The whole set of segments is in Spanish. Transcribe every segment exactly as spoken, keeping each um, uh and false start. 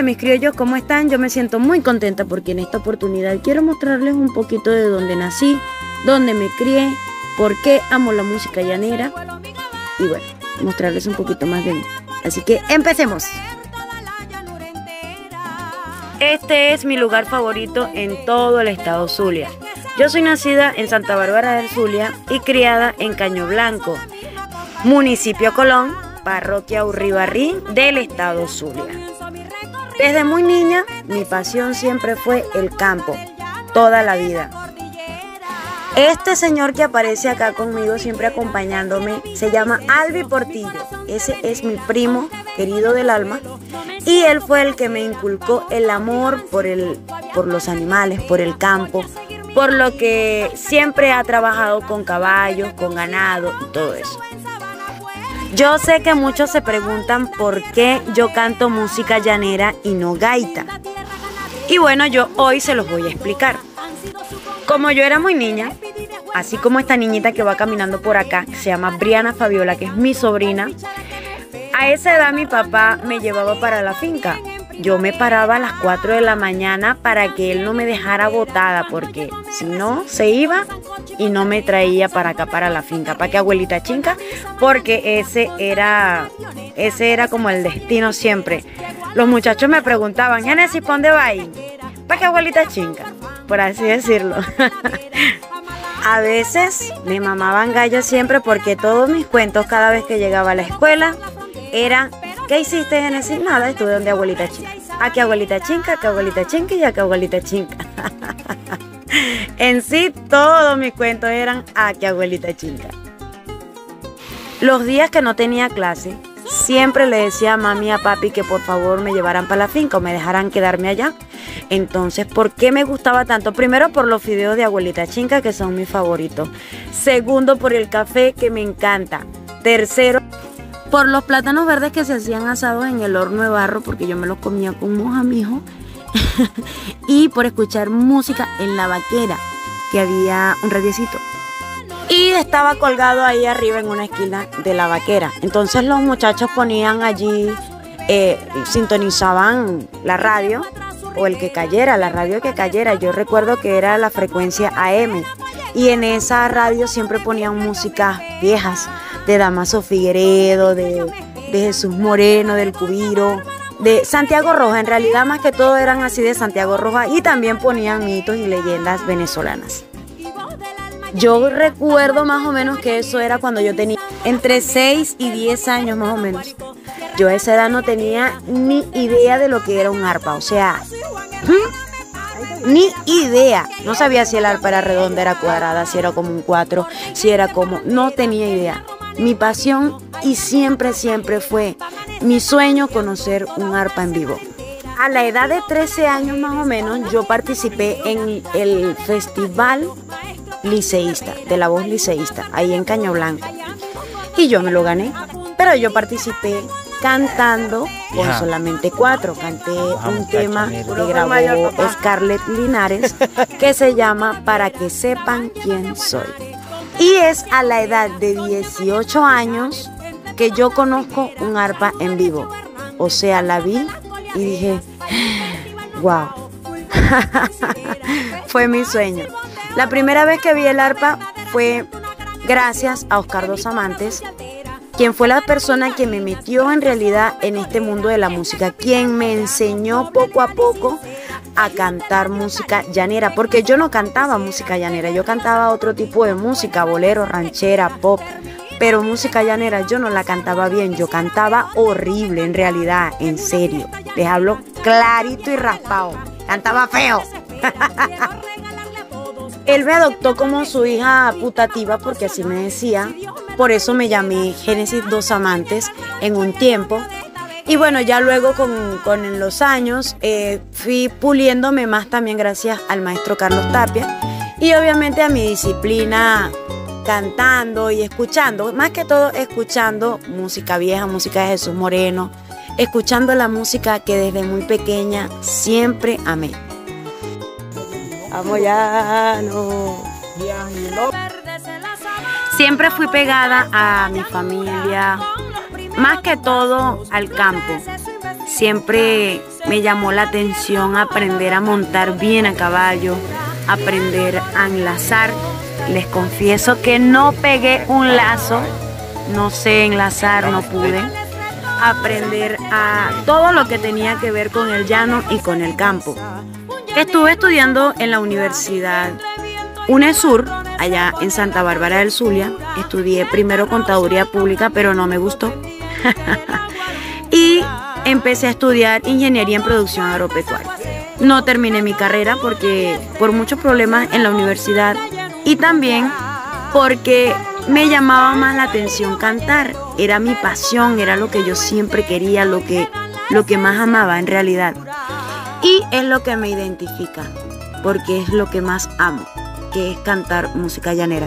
Hola mis criollos, ¿cómo están? Yo me siento muy contenta porque en esta oportunidad quiero mostrarles un poquito de dónde nací, dónde me crié, por qué amo la música llanera y bueno, mostrarles un poquito más de mí. Así que empecemos. Este es mi lugar favorito en todo el estado Zulia. Yo soy nacida en Santa Bárbara del Zulia y criada en Caño Blanco, municipio Colón, parroquia Urribarrí del estado Zulia. Desde muy niña, mi pasión siempre fue el campo, toda la vida. Este señor que aparece acá conmigo, siempre acompañándome, se llama Albi Portillo. Ese es mi primo querido del alma y él fue el que me inculcó el amor por, el, por los animales, por el campo, por lo que siempre ha trabajado con caballos, con ganado y todo eso. Yo sé que muchos se preguntan por qué yo canto música llanera y no gaita. Y bueno, yo hoy se los voy a explicar. Como yo era muy niña, así como esta niñita que va caminando por acá, que se llama Briana Fabiola, que es mi sobrina, a esa edad mi papá me llevaba para la finca. Yo me paraba a las cuatro de la mañana para que él no me dejara botada, porque si no, se iba y no me traía para acá, para la finca. ¿Para qué, abuelita Chinca? Porque ese era, ese era como el destino siempre. Los muchachos me preguntaban, Génesis, ¿para dónde va ahí? ¿Para qué, abuelita Chinca? Por así decirlo. A veces me mamaban gallo siempre porque todos mis cuentos cada vez que llegaba a la escuela eran: ¿qué hiciste, Génesis? Nada, estuve donde abuelita Chinca. Aquí abuelita Chinca, aquí abuelita Chinca y aquí abuelita Chinca. En sí, todos mis cuentos eran aquí abuelita Chinca. Los días que no tenía clase, siempre le decía a mami y a papi que por favor me llevaran para la finca o me dejaran quedarme allá. Entonces, ¿por qué me gustaba tanto? Primero, por los fideos de abuelita Chinca, que son mis favoritos. Segundo, por el café, que me encanta. Tercero, por los plátanos verdes que se hacían asados en el horno de barro, porque yo me los comía con mojamijo. Y por escuchar música en la vaquera, que había un radiecito. Y estaba colgado ahí arriba en una esquina de la vaquera. Entonces los muchachos ponían allí, eh, sintonizaban la radio, o el que cayera, la radio que cayera. Yo recuerdo que era la frecuencia A M. Y en esa radio siempre ponían músicas viejas, de Damaso Figueredo, de, de Jesús Moreno, del Cubiro, de Santiago Roja. En realidad más que todo eran así de Santiago Roja, y también ponían mitos y leyendas venezolanas. Yo recuerdo más o menos que eso era cuando yo tenía entre seis y diez años más o menos. Yo a esa edad no tenía ni idea de lo que era un arpa, o sea, ¿hmm? ni idea. No sabía si el arpa era redonda, era cuadrada, si era como un cuatro, si era como... No tenía idea. Mi pasión y siempre, siempre fue mi sueño conocer un arpa en vivo. A la edad de trece años más o menos, yo participé en el festival liceísta, de la voz liceísta, ahí en Caño Blanco. Y yo me lo gané, pero yo participé cantando con yeah. solamente cuatro. Canté ah, un tema que grabó Scarlett Linares que se llama Para que sepan quién soy. Y es a la edad de dieciocho años que yo conozco un arpa en vivo. O sea, la vi y dije, wow, fue mi sueño. La primera vez que vi el arpa fue gracias a Oscar Dos Amantes, quien fue la persona que me metió en realidad en este mundo de la música, quien me enseñó poco a poco a cantar música llanera, porque yo no cantaba música llanera, yo cantaba otro tipo de música, bolero, ranchera, pop, pero música llanera yo no la cantaba bien, yo cantaba horrible en realidad, en serio, les hablo clarito y raspado, cantaba feo. Él me adoptó como su hija putativa, porque así me decía. Por eso me llamé Génesis Dos Amantes en un tiempo. Y bueno, ya luego con, con los años eh, fui puliéndome más también gracias al maestro Carlos Tapia. Y obviamente a mi disciplina cantando y escuchando. Más que todo escuchando música vieja, música de Jesús Moreno. Escuchando la música que desde muy pequeña siempre amé. Amo llano. Siempre fui pegada a mi familia, más que todo al campo. siempre me llamó la atención aprender a montar bien a caballo, aprender a enlazar. Les confieso que no pegué un lazo, no sé enlazar, no pude. Aprender a todo lo que tenía que ver con el llano y con el campo. Estuve estudiando en la Universidad UNESUR, allá en Santa Bárbara del Zulia. Estudié primero Contaduría Pública, pero no me gustó. Y empecé a estudiar Ingeniería en Producción Agropecuaria. No terminé mi carrera porque por muchos problemas en la universidad y también porque me llamaba más la atención cantar. Era mi pasión, era lo que yo siempre quería, lo que, lo que más amaba en realidad. Y es lo que me identifica, porque es lo que más amo, que es cantar música llanera.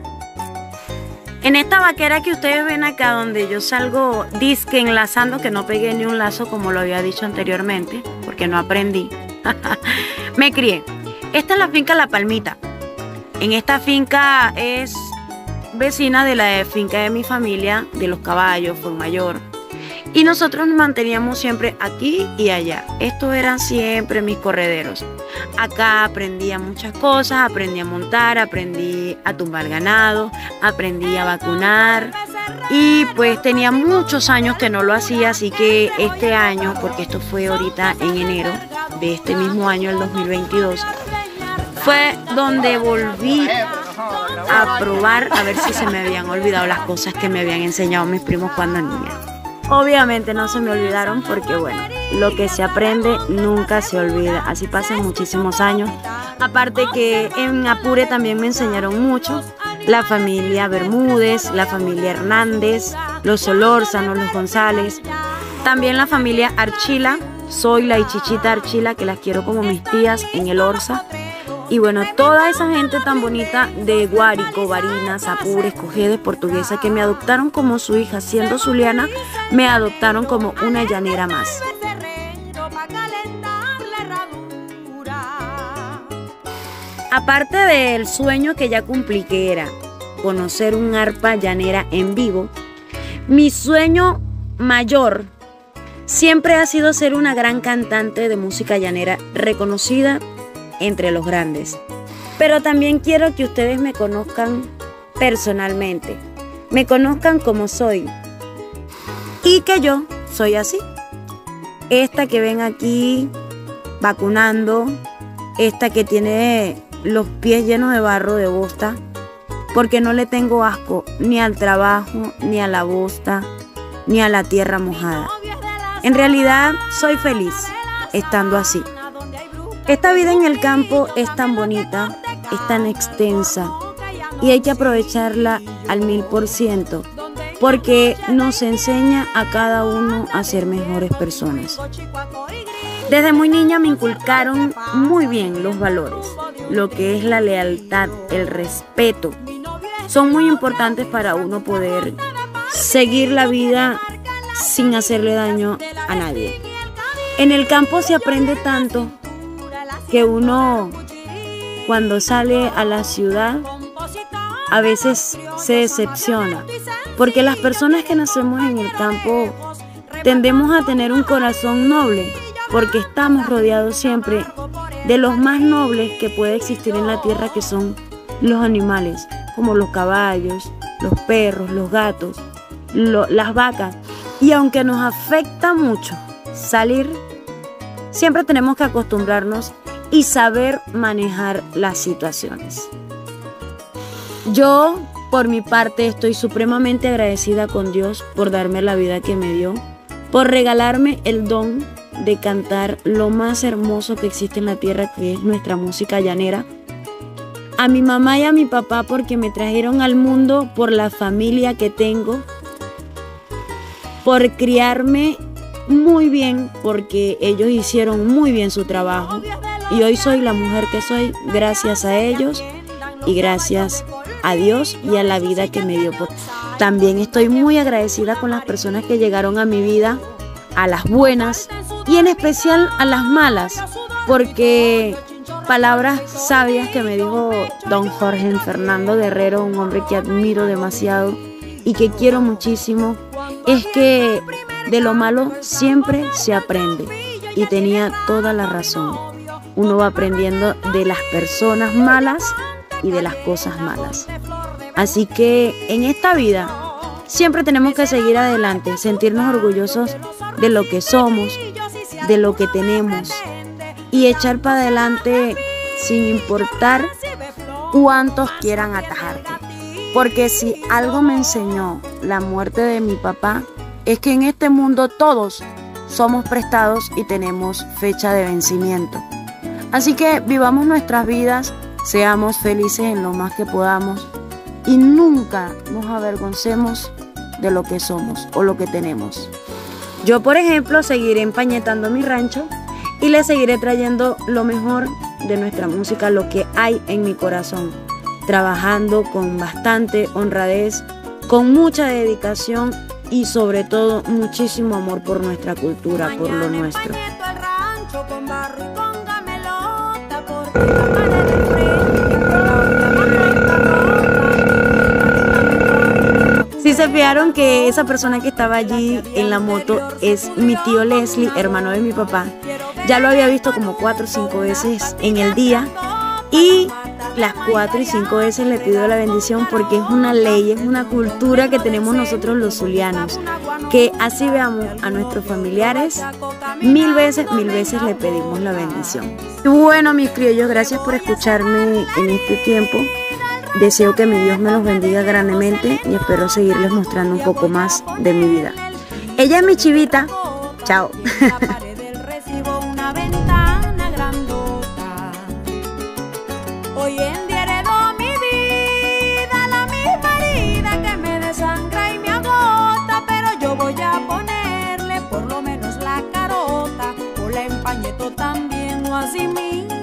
En esta vaquera que ustedes ven acá, donde yo salgo disque enlazando, que no pegué ni un lazo como lo había dicho anteriormente, porque no aprendí, me crié. Esta es la finca La Palmita. En esta finca es vecina de la finca de mi familia, de Los Caballos, Fuenmayor. Y nosotros nos manteníamos siempre aquí y allá. Estos eran siempre mis correderos. Acá aprendí muchas cosas, aprendí a montar, aprendí a tumbar ganado, aprendí a vacunar. Y pues tenía muchos años que no lo hacía, así que este año, porque esto fue ahorita en enero de este mismo año, el dos mil veintidós, fue donde volví a probar a ver si se me habían olvidado las cosas que me habían enseñado mis primos cuando niña. Obviamente no se me olvidaron porque bueno, lo que se aprende nunca se olvida, así pasan muchísimos años. Aparte que en Apure también me enseñaron mucho, la familia Bermúdez, la familia Hernández, los Solórzanos, los González, también la familia Archila, Zoila y Chichita Archila, que las quiero como mis tías en el Orza. Y bueno, toda esa gente tan bonita de Guárico, Barinas, Apures, Cojedes, Portuguesa, que me adoptaron como su hija, siendo zuliana, me adoptaron como una llanera más. Aparte del sueño que ya cumplí, que era conocer un arpa llanera en vivo, mi sueño mayor siempre ha sido ser una gran cantante de música llanera reconocida entre los grandes. Pero también quiero que ustedes me conozcan personalmente, me conozcan como soy y que yo soy así. Esta que ven aquí vacunando, esta que tiene los pies llenos de barro de bosta, porque no le tengo asco ni al trabajo, ni a la bosta, ni a la tierra mojada. En realidad soy feliz estando así. Esta vida en el campo es tan bonita, es tan extensa y hay que aprovecharla al mil por ciento porque nos enseña a cada uno a ser mejores personas. Desde muy niña me inculcaron muy bien los valores, lo que es la lealtad, el respeto. Son muy importantes para uno poder seguir la vida sin hacerle daño a nadie. En el campo se aprende tanto que uno cuando sale a la ciudad a veces se decepciona, porque las personas que nacemos en el campo tendemos a tener un corazón noble, porque estamos rodeados siempre de los más nobles que puede existir en la tierra, que son los animales, como los caballos, los perros, los gatos, lo, las vacas. Y aunque nos afecta mucho salir, siempre tenemos que acostumbrarnos y saber manejar las situaciones. Yo, por mi parte, estoy supremamente agradecida con Dios por darme la vida que me dio, por regalarme el don de cantar lo más hermoso que existe en la tierra, que es nuestra música llanera. A mi mamá y a mi papá porque me trajeron al mundo, por la familia que tengo, por criarme muy bien, porque ellos hicieron muy bien su trabajo. Y hoy soy la mujer que soy gracias a ellos y gracias a Dios y a la vida que me dio. También estoy muy agradecida con las personas que llegaron a mi vida, a las buenas y en especial a las malas, porque palabras sabias que me dijo don Jorge Fernando Guerrero, un hombre que admiro demasiado y que quiero muchísimo, es que de lo malo siempre se aprende. Y tenía toda la razón. Uno va aprendiendo de las personas malas y de las cosas malas. Así que en esta vida siempre tenemos que seguir adelante, sentirnos orgullosos de lo que somos, de lo que tenemos y echar para adelante sin importar cuántos quieran atajarte. Porque si algo me enseñó la muerte de mi papá, es que en este mundo todos somos prestados y tenemos fecha de vencimiento. Así que vivamos nuestras vidas, seamos felices en lo más que podamos y nunca nos avergoncemos de lo que somos o lo que tenemos. Yo, por ejemplo, seguiré empañetando mi rancho y le seguiré trayendo lo mejor de nuestra música, lo que hay en mi corazón, trabajando con bastante honradez, con mucha dedicación y sobre todo muchísimo amor por nuestra cultura, por lo nuestro. Si se fijaron que esa persona que estaba allí en la moto es mi tío Leslie, hermano de mi papá. Ya lo había visto como cuatro o cinco veces en el día y las cuatro y cinco veces le pido la bendición porque es una ley, es una cultura que tenemos nosotros los zulianos, que así veamos a nuestros familiares, mil veces, mil veces le pedimos la bendición. Y bueno, mis criollos, gracias por escucharme en este tiempo. Deseo que mi Dios me los bendiga grandemente y espero seguirles mostrando un poco más de mi vida. Ella es mi chivita. Chao. Hoy en día heredó mi vida, la misma herida que me desangra y me agota, pero yo voy a ponerle por lo menos la carota, o la empañeto también, o así mismo.